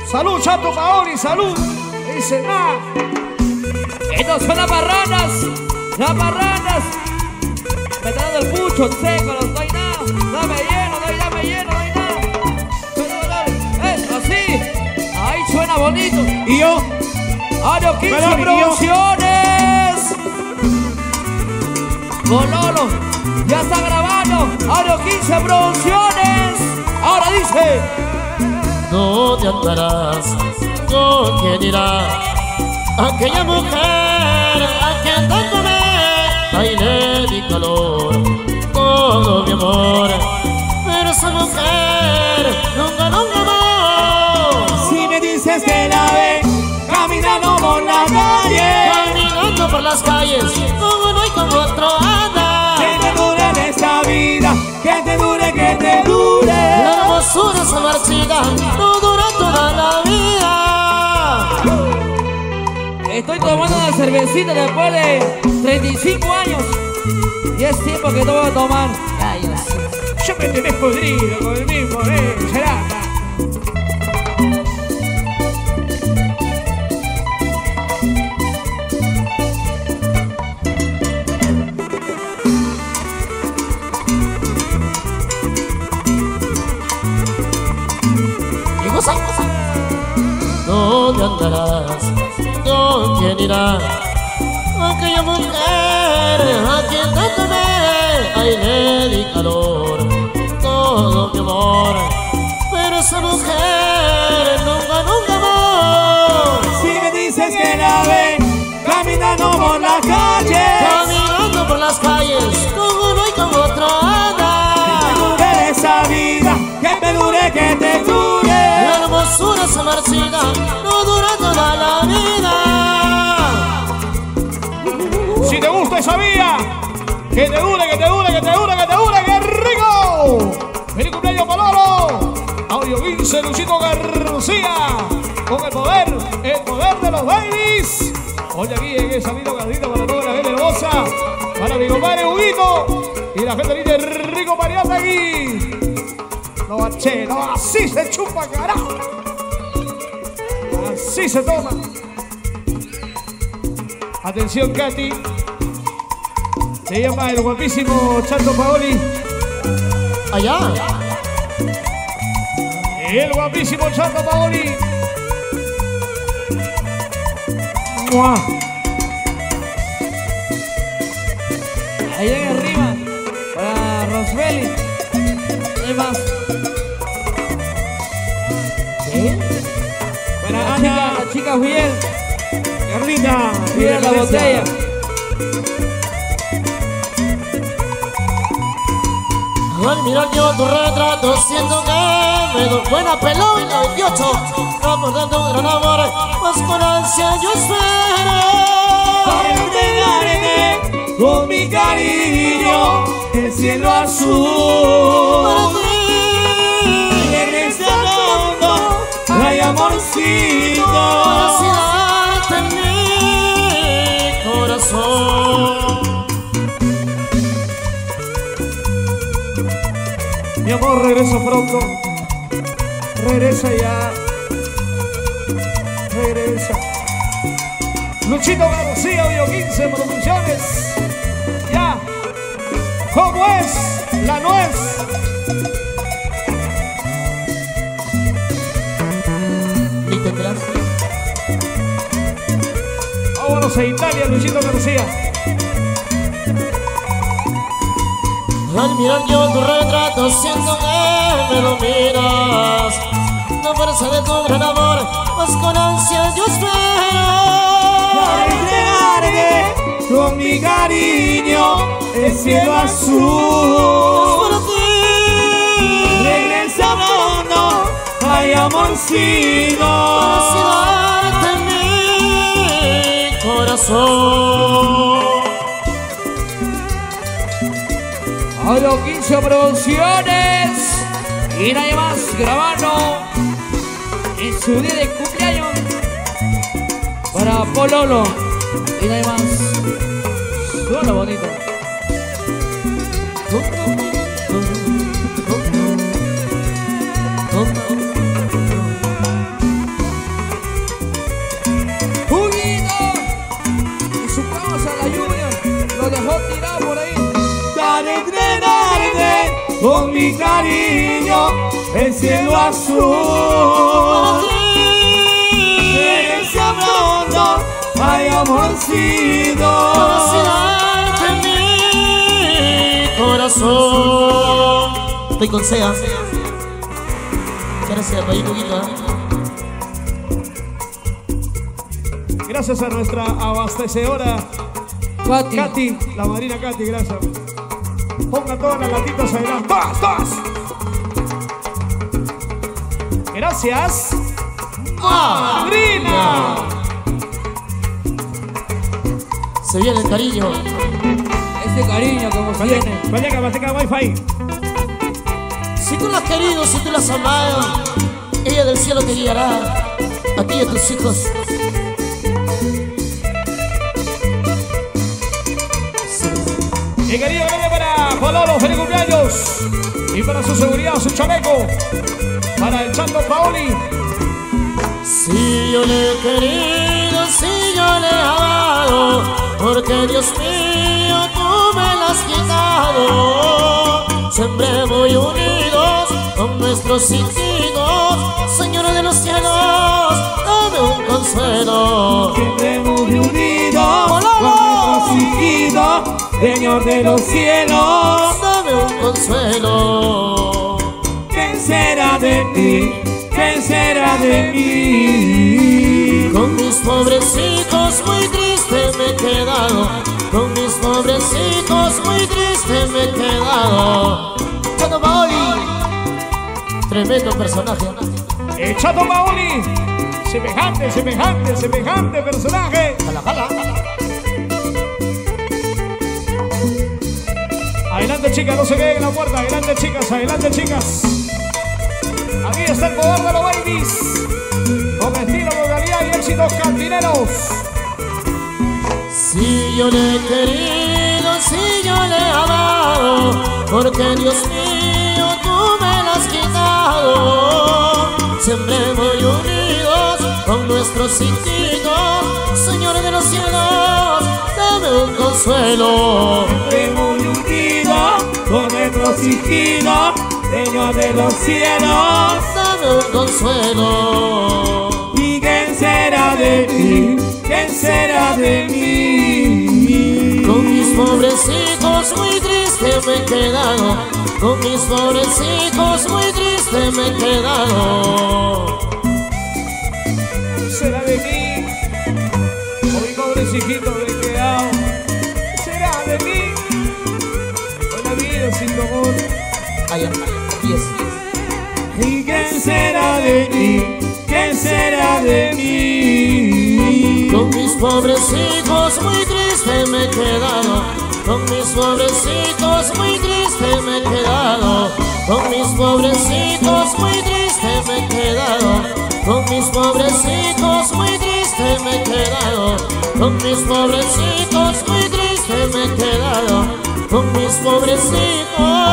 Salud, Chato Paoli, salud. Dice nada. Estos son las marranas. Las marranas. Me está dando el pucho seco, no doy nada. Dame lleno, dame lleno, no hay nada. Así. Ahí suena bonito. Y yo. Ario 15 Producciones. Bololo. Ya está grabando. Ario 15 Producciones. Ahora dice. ¿Dónde andarás? ¿Con quién irás? Aquella mujer a quien tanto amé, ay, le di calor, todo mi amor, pero esa mujer nunca amó. Si me dices que la ves caminando por la calle, caminando por las calles, como uno y como otro anda. Que te dure en esta vida, que te dure, que te dure. La hermosura se marchita, no dura toda la vida. Estoy tomando una cervecita después de 35 años. Y es tiempo que te voy a tomar. Yo me tenés podrido con el mismo, Gerata. ¿Dónde andarás? ¿Con quién irás? Aquella mujer a quien tanto amé, ay, le di calor, todo mi amor, pero esa mujer nunca amó. Si me dices que la ves caminando por la calle, caminando por las calles, como uno y como otro anda. Que te dure esa vida, que te dure, que te dure. La hermosura se marchita, no dura toda la vida. Si te gusta esa vía, que te dure, que te dure, que te dure, que te dure, ¡qué rico! ¡Feliz cumpleaños, Palolo! Audio 15, Luchito García, con el poder de los babies. Oye, aquí en esa linda casita para toda la gente hermosa, para mi compadre Huguito y la gente linda Rico Mariata aquí. No, che, no, así se chupa, carajo. Así se toma. Atención, Katy. Se llama el guapísimo Chato Paoli. Allá. El guapísimo Chato Paoli. ¡Mua! Ahí en arriba. Para Rosbelly. No hay más. ¿Sí? Para Ana. La chica Juliel. Carlita. Mira la botella. Al mirar yo tu retrato siento que me doy buena pelón en la 28, recordando un gran amor, pues con ansia yo espero Para entregarte con mi cariño el cielo azul. para ti. En este mundo hay amorcito. Así darte en mi corazón. Mi amor, regresa pronto. Regresa ya. Regresa. Luchito García, Audio 15 Producciones. Ya. ¿Cómo es la nuez? Y tendrás Vámonos a Italia, Luchito García. al mirar yo tu retrato siento que me lo miras, la fuerza de tu gran amor, pues con ansia yo espero Para entregarte con mi cariño el cielo azul. para ti. Regresa pronto, hay amorcito. Así darte en mi corazón. Audio 15 Producciones. Y nadie más grabando en su día de cumpleaños para Pololo. Y nadie más. Suena bonito. azul. Eres pronto, ay amorcito. Conocerte en mi corazón. Estoy con Sea. Gracias, país poquito, ¿eh? Gracias a nuestra abastecedora Katy, la madrina Katy, gracias. Ponga todas las latitas adelante. ¡Todas! Gracias, madrina. Se viene el cariño. Ese cariño como tiene. Manteca wifi. Si tú la has querido, si tú la has amado, ella del cielo te guiará, a ti y a tus hijos. Y querido grande para Pololo, feliz cumpleaños. Y para su seguridad, su chaleco. Para el Chando Paoli. Si yo le he querido, si yo le he amado, porque Dios mío, tú me la has quitado. Siempre muy unidos con nuestros hijos, Señor de los cielos, dame un consuelo. Siempre muy unidos con nuestros hijitos, Señor de los cielos, dame un consuelo. ¿Qué será de ti? ¿Qué será de mí? Con mis pobres hijos muy triste me he quedado, con mis pobres hijos muy triste me he quedado. Chato Paoli, tremendo personaje. Chato Paoli, semejante personaje. Jala. Adelante chicas, no se queden en la puerta. Adelante chicas. Aquí está el poder de los babies. Con estilo, modalidad y éxitos cantineros. Si yo le he querido, si yo le he amado, porque Dios mío, tú me la has quitado. Siempre muy unidos con nuestros hijos, Señor de los cielos, dame un consuelo. Siempre muy unidos con nuestros hijitos, Señor de los cielos, dame un consuelo. ¿Y quién será de ti? ¿Quién será de mí? Con mis pobres hijos muy triste me he quedado, con mis pobres hijos muy triste me he quedado. ¿Será de mí? Con mis pobres hijitos me he quedado. ¿Será de mí? Con la vida sin tu amor. Allá, 10. ¿Y quién será de ti? ¿Quién será de mí? Con mis pobres hijos muy triste me he quedado, con mis pobres hijos muy triste me he quedado, con mis pobres hijos muy triste me he quedado, con mis pobres hijos muy triste me he quedado, con mis pobres hijos muy triste me he quedado, con mis pobres hijos.